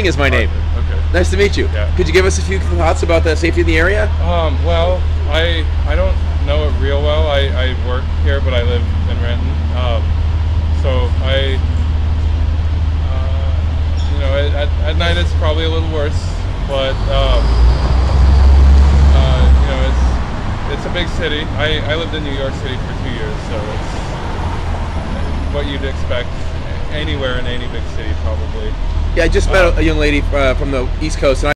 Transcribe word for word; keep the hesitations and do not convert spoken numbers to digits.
is my name. Okay. Nice to meet you. Yeah. Could you give us a few thoughts about the safety in the area? Um, well, I I don't know it real well. I, I work here, but I live in Renton. Um, so I, uh, you know, at, at night it's probably a little worse, but um, uh, you know, it's it's a big city. I, I lived in New York City for two years, so it's what you'd expect anywhere in any big city, probably. Yeah, I just met um, a young lady uh, from the East Coast, and I